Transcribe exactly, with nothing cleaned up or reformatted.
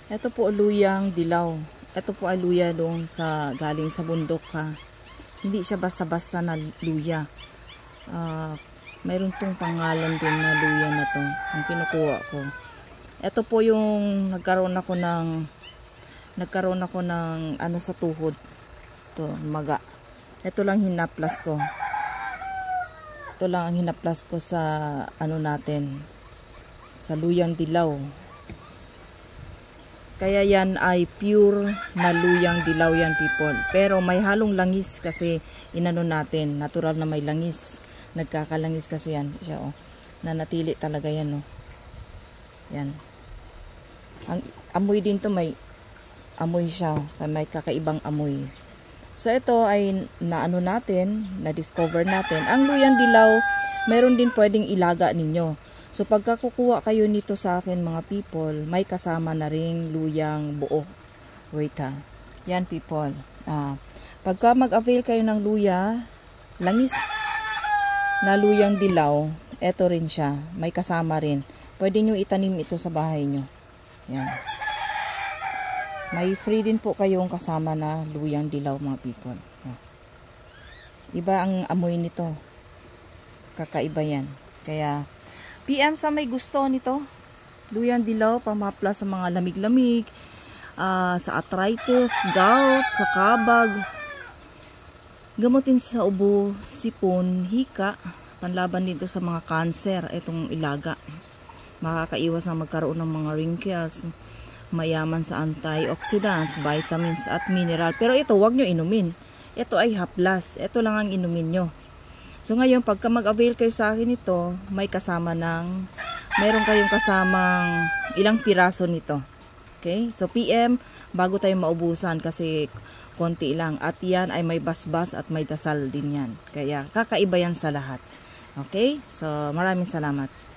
Ito po luyang dilaw. Ito po ay luya doon sa galing sa bundok ha. Hindi siya basta-basta na luya. Uh, mayroon tong pangalan din na luya na to. Ang kinukuha ko. Ito po yung nagkaroon ako ng nagkaroon ako ng ano sa tuhod. To maga. Ito lang hinaplas ko. Ito lang ang hinaplas ko sa ano natin. Sa luyang dilaw. Kaya yan ay pure na luyang dilaw yan, people. Pero may halong langis kasi inano natin. Natural na may langis. Nagkakalangis kasi yan. Siya, oh. Nanatili talaga yan. Oh. Yan. Ang amoy din to may amoy siya. May kakaibang amoy. So ito ay naano natin, na-discover natin. Ang luyang dilaw, meron din pwedeng ilaga ninyo. So pagka kukuha kayo nito sa akin mga people, may kasama na ring luyang buo. Wait ha. Yan people. Ah, pagka mag-avail kayo ng luya, langis na luyang dilaw, eto rin siya. May kasama rin. Pwede nyo itanim ito sa bahay nyo. Yan. May free din po kayong kasama na luyang dilaw mga people. Ah. Iba ang amoy nito. Kakaiba yan. Kaya P M sa may gusto nito. Luyang dilaw, pamapla sa mga lamig-lamig, uh, sa arthritis, gout, sa kabag. Gamutin sa ubo, sipon, hika. Panlaban dito sa mga cancer, itong ilaga. Makakaiwas na magkaroon ng mga wrinkles. Mayaman sa antioxidant, vitamins at mineral. Pero ito, wag nyo inumin. Ito ay haplas. Ito lang ang inumin nyo. So ngayon, pagka mag-avail kayo sa akin ito, may kasama ng, meron kayong kasamang ilang piraso nito. Okay? So P M, bago tayo maubusan kasi konti lang. At yan ay may basbas at may dasal din yan. Kaya kakaiba yan sa lahat. Okay? So maraming salamat.